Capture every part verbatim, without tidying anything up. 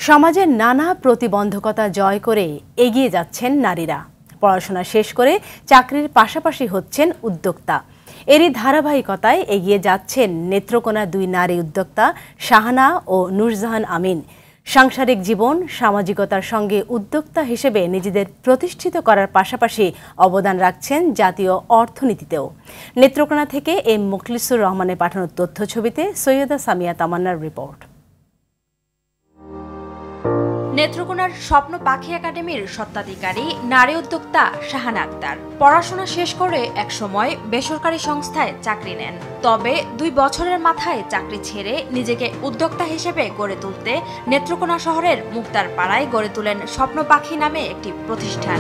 সমাজের নানা প্রতিবন্ধকতা জয় করে এগিয়ে যাচ্ছেন নারীরা। পড়াশোনা শেষ করে চাকরির পাশাপাশি হচ্ছেন উদ্যোক্তা। এরই ধারাবাহিকতায় এগিয়ে যাচ্ছেন নেত্রকোনা দুই নারী উদ্যোক্তা শাহানা ও নুরজাহান আমিন। সাংসারিক জীবন সামাজিকতার সঙ্গে উদ্যোক্তা হিসেবে নিজেদের প্রতিষ্ঠিত করার পাশাপাশি অবদান রাখছেন জাতীয় অর্থনীতিতেও। নেত্রকোনা থেকে এম মুখলিসুর রহমানের পাঠানো তথ্য ছবিতে সৈয়দা সামিয়া তামান্নার রিপোর্ট। নেত্রকোনার স্বপ্ন পাখি একাডেমির স্বত্বাধিকারী নারী উদ্যোক্তা শাহানা আক্তার পড়াশোনা শেষ করে একসময় বেসরকারি সংস্থায় চাকরি নেন। তবে দুই বছরের মাথায় চাকরি ছেড়ে নিজেকে উদ্যোক্তা হিসেবে গড়ে তুলতে নেত্রকোনা শহরের মুক্তার পাড়ায় গড়ে তোলেন স্বপ্ন পাখি নামে একটি প্রতিষ্ঠান।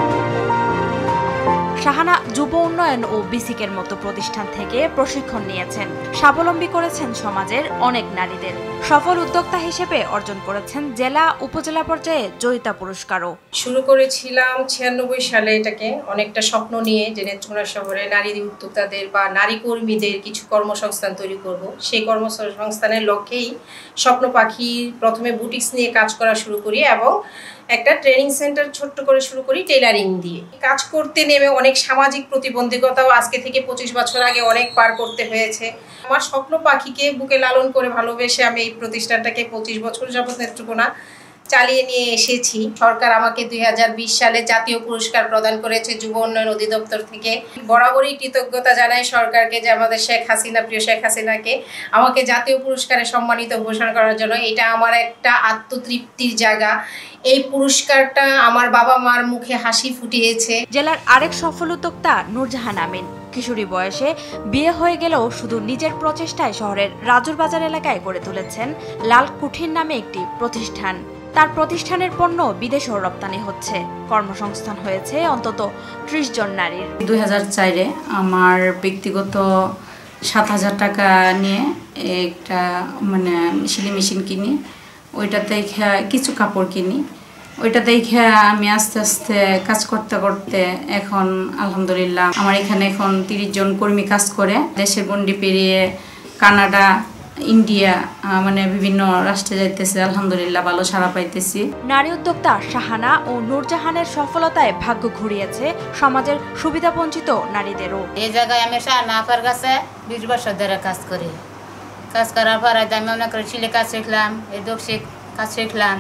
শাহানা যুব উন্নয়ন ও বিসিকের মতো প্রতিষ্ঠান থেকে প্রশিক্ষণ নিয়েছেন, স্বাবলম্বী করেছেন সমাজের অনেক নারীদের। সফল উদ্যোক্তা হিসেবে অর্জন করেছেন জেলা উপজেলা পর্যায়ে জয়িতা পুরস্কারও। শুরু করেছিলাম ছিয়ানব্বই সালে, এটাকে অনেকটা স্বপ্ন নিয়ে যে নেত্রকোনা শহরে নারী উদ্যোক্তাদের বা নারী কর্মীদের কিছু কর্মসংস্থান তৈরি করব। সেই কর্মসংস্থানের লক্ষ্যেই স্বপ্ন পাখি প্রথমে বুটিক্স নিয়ে কাজ করা শুরু করি এবং একটা ট্রেনিং সেন্টার ছোট্ট করে শুরু করি টেইলারিং দিয়ে। কাজ করতে নেমে অনেক সামাজিক প্রতিবন্ধকতাও আজকে থেকে পঁচিশ বছর আগে অনেক পার করতে হয়েছে। আমার স্বপ্ন পাখিকে বুকে লালন করে ভালোবেসে আমি এই প্রতিষ্ঠানটাকে পঁচিশ বছর যাবত নেত্রকোনা চালিয়ে নিয়ে এসেছি। সরকার আমাকে দুই হাজার বিশ সালে জাতীয় পুরস্কার প্রদান করেছে যুব উন্নয়ন অধিদপ্তর থেকে। বরাবরই কৃতজ্ঞতা জানাই সরকারকে যে আমাদের শেখ হাসিনা প্রিয় শেখ হাসিনাকে আমাকে জাতীয় পুরস্কারে সম্মানিত ঘোষণা করার জন্য। এটা আমার একটা আত্মতৃপ্তির জায়গা। এই পুরস্কারটা আমার বাবা মার মুখে হাসি ফুটিয়েছে। জেলার আরেক সফল উদ্যোক্তা নুরজাহান আমিন কিশোরী বয়সে বিয়ে হয়ে গেলেও শুধু নিজের প্রচেষ্টায় শহরের রাজুর বাজার এলাকায় গড়ে তুলেছেন লাল কুঠির নামে একটি প্রতিষ্ঠান। তার প্রতিষ্ঠানের পণ্য বিদেশেও রপ্তানি হচ্ছে, কর্মসংস্থান হয়েছে অন্তত ত্রিশ জন নারীর। দুই হাজার চারে আমার ব্যক্তিগত সাত হাজার টাকা নিয়ে একটা মানে সিলি মেশিন কিনি, ওইটাতে কিছু কাপড় কিনি। ওইটা দেখে আমি আস্তে আস্তে কাজ করতে করতে এখন আলহামদুলিল্লাহ আমার এখানে এখন তিরিশ জন কর্মী কাজ করে। দেশের গণ্ডি পেরিয়ে কানাডা, ইন্ডিয়া মানে বিভিন্ন রাষ্ট্রে যাইতেছে, আলহামদুলিল্লাহ ভালো সাড়া পাইতেছি। নারী উদ্যোক্তা শাহানা ও নূরজাহানের সফলতায় ভাগ্য ঘুরিয়েছে সমাজের সুবিধাবঞ্চিত নারীদেরও। এই জায়গায় আমি শাহানা আপার কাছে বিশ বছর ধরে কাজ করি। কাজ করার পরে আমি অনেক ছিলে কাজ শিখলাম, এই দোষে কাজ শিখলাম,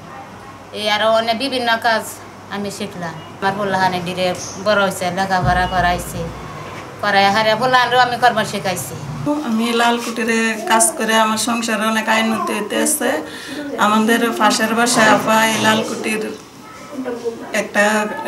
এই আরো অনেক বিভিন্ন কাজ আমি শিখলাম। আমার পোলাহানে দিলে বড় হয়েছে, লেখাপড়া করাইছে, করাই হারে পোলাহানও আমি কর্ম শিখাইছি। আমি লাল কুটিরে কাজ করে আমার সংসারে অনেক উন্নতি হইতে আছে। আমাদের পাশের বাসায় আপা এই লাল কুটির একটা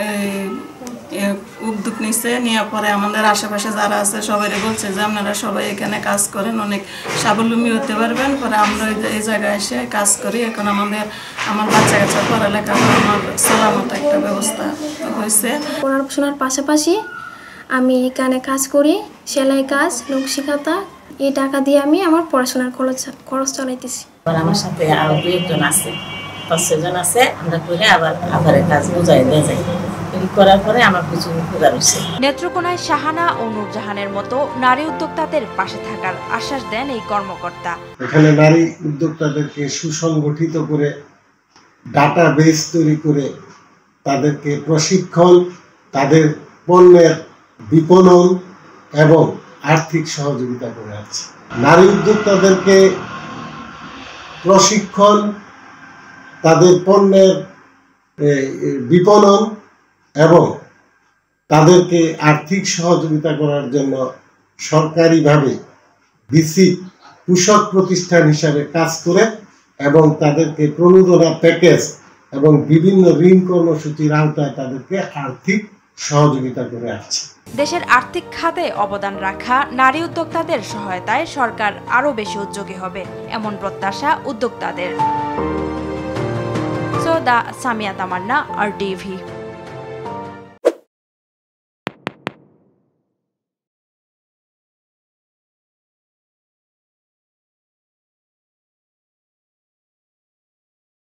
উদ্যোগ নিচ্ছে, নিয়ে পরে আমাদের আশেপাশে যারা আছে সবাই বলছে যে আপনারা সবাই এখানে কাজ করেন, অনেক স্বাবলম্বী হতে পারবেন। পরে আমরা এই জায়গায় এসে কাজ করি। এখন আমাদের আমার বাচ্চা কাচ্চা পড়ালেখা আমার সালামত একটা ব্যবস্থা হয়েছে। পড়াশোনার পাশাপাশি আমি এখানে কাজ করি, সেলাই কাজ, নকশি খাতা। এই টাকা দিয়ে আমি আমার পড়াশোনার খরচ খরচ চালাইতেছি। আমার সাথে আরো দু একজন আছে, পাঁচ ছজন আছে। আমরা করে আবার আবার কাজ বোঝাই দিয়ে যাই, করার পরে আমার কিছু উপকার হচ্ছে। নেত্রকোনায় শাহানা ও নূরজাহানের মতো নারী উদ্যোক্তাদের পাশে থাকার আশ্বাস দেন এই কর্মকর্তা। এখানে নারী উদ্যোক্তাদেরকে সুসংগঠিত করে ডাটা বেস তৈরি করে তাদেরকে প্রশিক্ষণ, তাদের পণ্যের বিপণন এবং আর্থিক সহযোগিতা করে আছে। নারী উদ্যোক্তাদেরকে প্রশিক্ষণ, তাদের পণ্যের বিপণন এবং তাদেরকে আর্থিক সহযোগিতা করার জন্য সরকারিভাবে বিসি কৃষক প্রতিষ্ঠান হিসাবে কাজ করে এবং তাদেরকে প্রণোদনা প্যাকেজ এবং বিভিন্ন ঋণ কর্মসূচির আওতায় তাদেরকে আর্থিক সহযোগিতা করে আসছে। দেশের আর্থিক খাতে অবদান রাখা নারী উদ্যোক্তাদের সহায়তায় সরকার আরও বেশি উদ্যোগী হবে, এমন প্রত্যাশা উদ্যোক্তাদের। Syeda Samia Tamanna, R TV.